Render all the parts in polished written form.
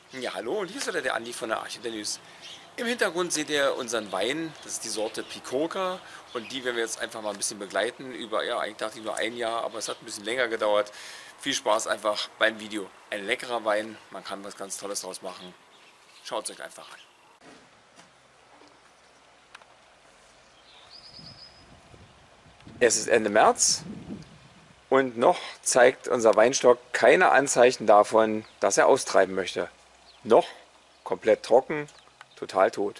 Ja, hallo, und hier ist wieder der Andi von der Archidenys. Im Hintergrund seht ihr unseren Wein, das ist die Sorte Picoca und die werden wir jetzt einfach mal ein bisschen begleiten über, ja, eigentlich dachte ich nur ein Jahr, aber es hat ein bisschen länger gedauert. Viel Spaß einfach beim Video. Ein leckerer Wein, man kann was ganz Tolles draus machen. Schaut es euch einfach an. Es ist Ende März und noch zeigt unser Weinstock keine Anzeichen davon, dass er austreiben möchte. Noch komplett trocken, total tot.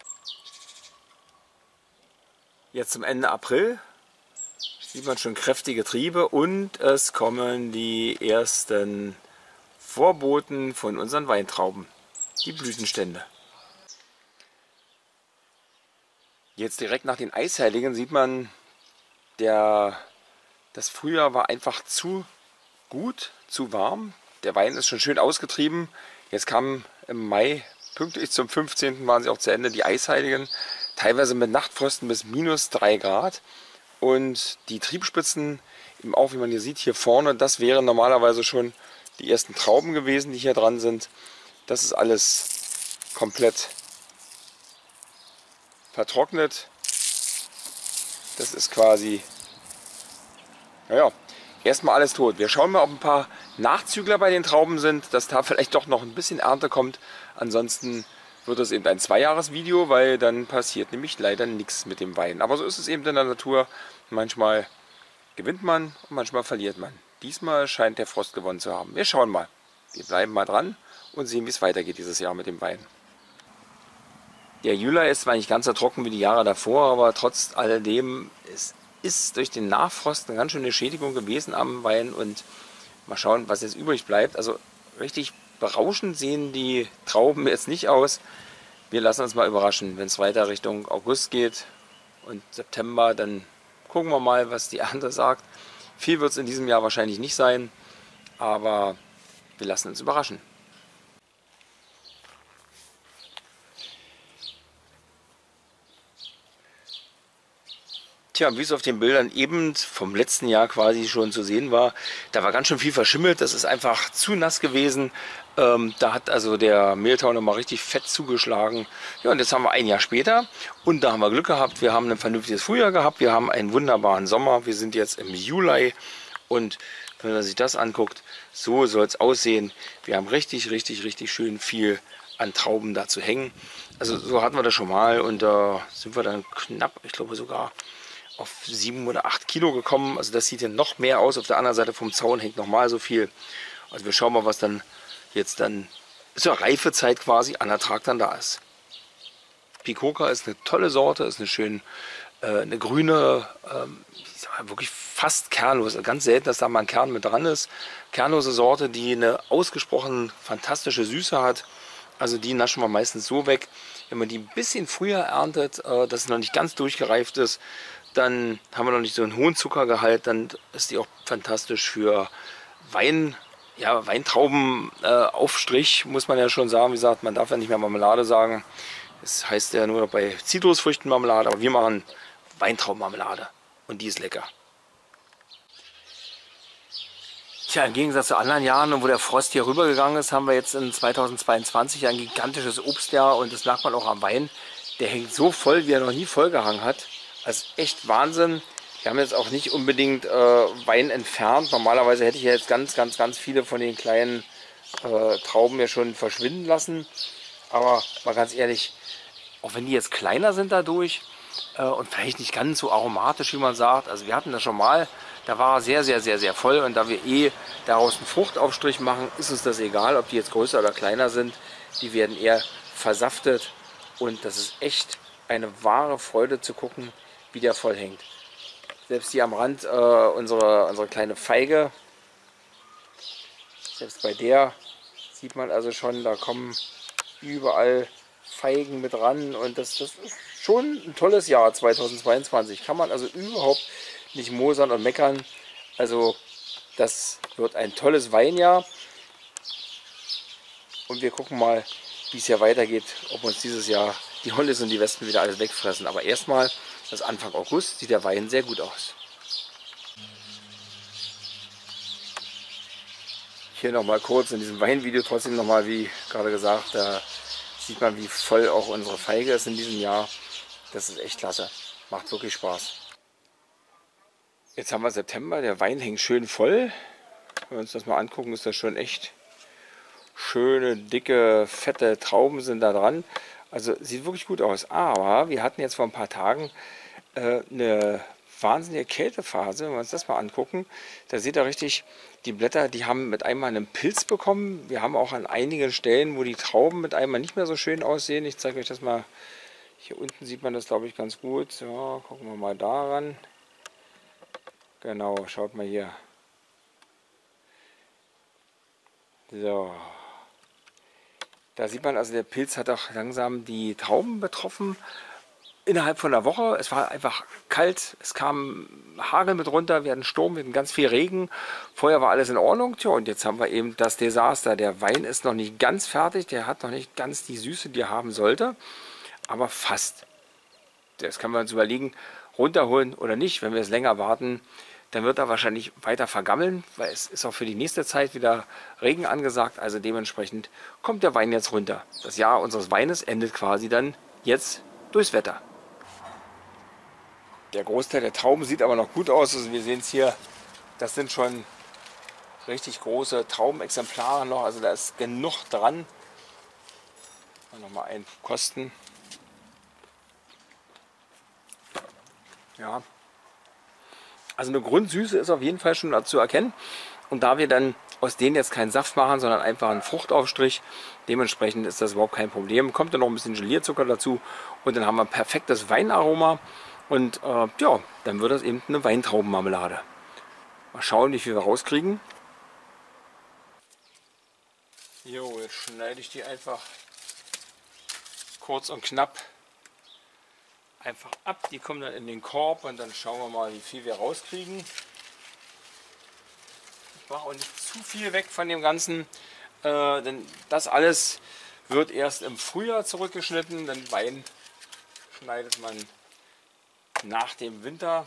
Jetzt zum Ende April sieht man schon kräftige Triebe und es kommen die ersten Vorboten von unseren Weintrauben, die Blütenstände. Jetzt direkt nach den Eisheiligen sieht man, das Frühjahr war einfach zu gut, zu warm. Der Wein ist schon schön ausgetrieben. Jetzt kamen im Mai, pünktlich zum 15. waren sie auch zu Ende, die Eisheiligen. Teilweise mit Nachtfrösten bis -3 Grad. Und die Triebspitzen, eben auch wie man hier sieht, hier vorne, das wären normalerweise schon die ersten Trauben gewesen, die hier dran sind. Das ist alles komplett vertrocknet. Das ist quasi, naja, erstmal alles tot. Wir schauen mal, ob ein paar Nachzügler bei den Trauben sind, dass da vielleicht doch noch ein bisschen Ernte kommt. Ansonsten wird es eben ein 2-Jahres-Video, weil dann passiert nämlich leider nichts mit dem Wein. Aber so ist es eben in der Natur. Manchmal gewinnt man und manchmal verliert man. Diesmal scheint der Frost gewonnen zu haben. Wir schauen mal. Wir bleiben mal dran und sehen, wie es weitergeht dieses Jahr mit dem Wein. Der Juli ist zwar nicht ganz so trocken wie die Jahre davor, aber trotz alledem ist durch den Nachfrost eine ganz schöne Schädigung gewesen am Wein und mal schauen, was jetzt übrig bleibt. Also richtig berauschend sehen die Trauben jetzt nicht aus. Wir lassen uns mal überraschen, wenn es weiter Richtung August geht und September, dann gucken wir mal, was die Ernte sagt. Viel wird es in diesem Jahr wahrscheinlich nicht sein, aber wir lassen uns überraschen. Tja, wie es auf den Bildern eben vom letzten Jahr quasi schon zu sehen war, da war ganz schön viel verschimmelt, das ist einfach zu nass gewesen. Da hat also der Mehltau nochmal richtig fett zugeschlagen. Ja, und jetzt haben wir ein Jahr später und da haben wir Glück gehabt, wir haben ein vernünftiges Frühjahr gehabt, wir haben einen wunderbaren Sommer, wir sind jetzt im Juli und wenn man sich das anguckt, so soll es aussehen. Wir haben richtig schön viel an Trauben da zu hängen. Also so hatten wir das schon mal und da sind wir dann knapp, ich glaube sogar auf 7 oder 8 Kilo gekommen. Also das sieht ja noch mehr aus. Auf der anderen Seite vom Zaun hängt nochmal so viel. Also wir schauen mal, was dann jetzt dann zur Reifezeit quasi an Ertrag dann da ist. Picoca ist eine tolle Sorte, ist eine schön eine grüne, ich sag mal, wirklich fast kernlos. Ganz selten, dass da mal ein Kern mit dran ist. Kernlose Sorte, die eine ausgesprochen fantastische Süße hat. Also die naschen wir meistens so weg. Wenn man die ein bisschen früher erntet, dass es noch nicht ganz durchgereift ist, dann haben wir noch nicht so einen hohen Zuckergehalt, dann ist die auch fantastisch für Wein, ja, Weintraubenaufstrich, muss man ja schon sagen. Wie gesagt, man darf ja nicht mehr Marmelade sagen. Das heißt ja nur noch bei Zitrusfrüchten Marmelade, aber wir machen Weintraubenmarmelade und die ist lecker. Tja, im Gegensatz zu anderen Jahren, wo der Frost hier rübergegangen ist, haben wir jetzt in 2022 ein gigantisches Obstjahr und das merkt man auch am Wein. Der hängt so voll, wie er noch nie vollgehangen hat. Das ist echt Wahnsinn. Wir haben jetzt auch nicht unbedingt Wein entfernt. Normalerweise hätte ich ja jetzt ganz viele von den kleinen Trauben ja schon verschwinden lassen. Aber mal ganz ehrlich, auch wenn die jetzt kleiner sind dadurch und vielleicht nicht ganz so aromatisch, wie man sagt. Also wir hatten das schon mal, da war er sehr voll. Und da wir daraus einen Fruchtaufstrich machen, ist uns das egal, ob die jetzt größer oder kleiner sind. Die werden eher versaftet und das ist echt eine wahre Freude zu gucken, wie der voll hängt. Selbst hier am Rand unsere kleine Feige, selbst bei der sieht man also schon, da kommen überall Feigen mit ran und das ist schon ein tolles Jahr 2022. Kann man also überhaupt nicht mosern und meckern. Also das wird ein tolles Weinjahr und wir gucken mal, wie es hier weitergeht, ob uns dieses Jahr die Hollis und die Wespen wieder alles wegfressen. Aber erstmal, das Anfang August, sieht der Wein sehr gut aus. Hier nochmal kurz in diesem Weinvideo trotzdem nochmal, wie gerade gesagt, da sieht man, wie voll auch unsere Feige ist in diesem Jahr. Das ist echt klasse. Macht wirklich Spaß. Jetzt haben wir September, der Wein hängt schön voll. Wenn wir uns das mal angucken, ist das schon echt schöne, dicke, fette Trauben sind da dran. Also sieht wirklich gut aus. Aber wir hatten jetzt vor ein paar Tagen eine wahnsinnige Kältephase. Wenn wir uns das mal angucken, da seht ihr richtig, die Blätter, die haben mit einmal einen Pilz bekommen. Wir haben auch an einigen Stellen, wo die Trauben mit einmal nicht mehr so schön aussehen. Ich zeige euch das mal. Hier unten sieht man das, glaube ich, ganz gut. So, gucken wir mal daran. Genau, schaut mal hier. So. Da sieht man also, der Pilz hat auch langsam die Trauben betroffen. Innerhalb von einer Woche. Es war einfach kalt. Es kam Hagel mit runter. Wir hatten Sturm, wir hatten ganz viel Regen. Vorher war alles in Ordnung. Tja, und jetzt haben wir eben das Desaster. Der Wein ist noch nicht ganz fertig. Der hat noch nicht ganz die Süße, die er haben sollte. Aber fast. Das können wir uns überlegen, runterholen oder nicht. Wenn wir es länger warten, dann wird er wahrscheinlich weiter vergammeln, weil es ist auch für die nächste Zeit wieder Regen angesagt. Also dementsprechend kommt der Wein jetzt runter. Das Jahr unseres Weines endet quasi dann jetzt durchs Wetter. Der Großteil der Trauben sieht aber noch gut aus. Also wir sehen es hier, das sind schon richtig große Traubenexemplare noch. Also da ist genug dran. Nochmal einen kosten. Ja. Also eine Grundsüße ist auf jeden Fall schon zu erkennen. Und da wir dann aus denen jetzt keinen Saft machen, sondern einfach einen Fruchtaufstrich, dementsprechend ist das überhaupt kein Problem. Kommt dann noch ein bisschen Gelierzucker dazu und dann haben wir ein perfektes Weinaroma. Und ja, dann wird das eben eine Weintraubenmarmelade. Mal schauen, wie viel wir rauskriegen. Jo, jetzt schneide ich die einfach kurz und knapp einfach ab. Die kommen dann in den Korb und dann schauen wir mal, wie viel wir rauskriegen. Ich mache auch nicht zu viel weg von dem Ganzen, denn das alles wird erst im Frühjahr zurückgeschnitten. Denn Wein schneidet man nach dem Winter.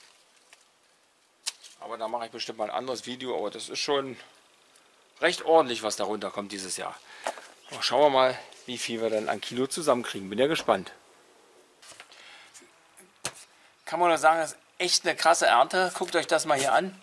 Aber da mache ich bestimmt mal ein anderes Video. Aber das ist schon recht ordentlich, was da runterkommt dieses Jahr. Aber schauen wir mal, wie viel wir dann an Kilo zusammenkriegen. Bin ja gespannt. Kann man nur sagen, das ist echt eine krasse Ernte. Guckt euch das mal hier an.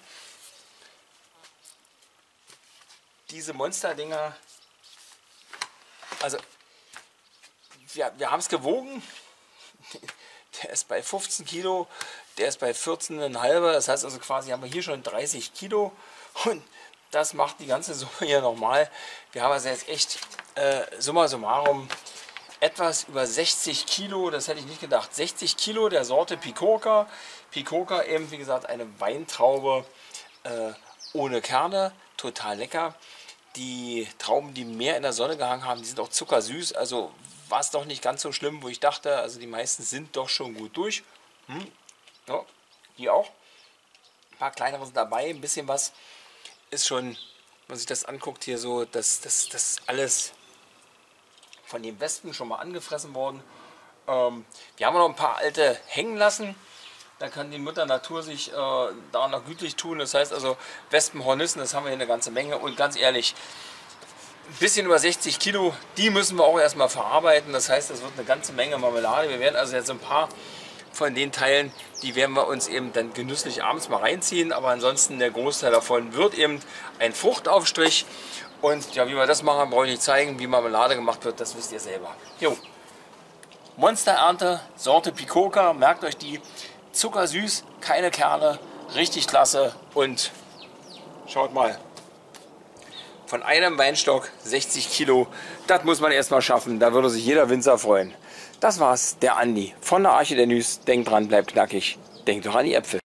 Diese Monsterdinger. Also, wir haben es gewogen. Der ist bei 15 Kilo, der ist bei 14,5. Das heißt also quasi haben wir hier schon 30 Kilo. Und das macht die ganze Summe hier nochmal. Wir haben also jetzt echt summa summarum etwas über 60 Kilo. Das hätte ich nicht gedacht. 60 Kilo der Sorte Picoca. Picoca eben, wie gesagt, eine Weintraube ohne Kerne. Total lecker. Die Trauben, die mehr in der Sonne gehangen haben, die sind auch zuckersüß. Also war es doch nicht ganz so schlimm, wo ich dachte. Also die meisten sind doch schon gut durch. Ja, die auch. Ein paar kleinere sind dabei. Ein bisschen was ist schon, wenn man sich das anguckt hier so, das alles von den Wespen schon mal angefressen worden. Wir haben noch ein paar alte hängen lassen. Da kann die Mutter Natur sich da noch gütlich tun. Das heißt also Wespenhornissen, das haben wir hier eine ganze Menge. Und ganz ehrlich, ein bisschen über 60 Kilo, die müssen wir auch erstmal verarbeiten. Das heißt, das wird eine ganze Menge Marmelade. Wir werden also jetzt ein paar von den Teilen, die werden wir uns eben dann genüsslich abends mal reinziehen. Aber ansonsten der Großteil davon wird eben ein Fruchtaufstrich. Und ja, wie wir das machen, brauche ich nicht zeigen. Wie Marmelade gemacht wird, das wisst ihr selber. Jo. Monsterernte, Sorte Picoca, merkt euch die. Zuckersüß, keine Kerne, richtig klasse. Und schaut mal. Von einem Weinstock 60 Kilo, das muss man erstmal schaffen, da würde sich jeder Winzer freuen. Das war's, der Andi von der Arche der Nüs. Denkt dran, bleibt knackig, denkt doch an die Äpfel.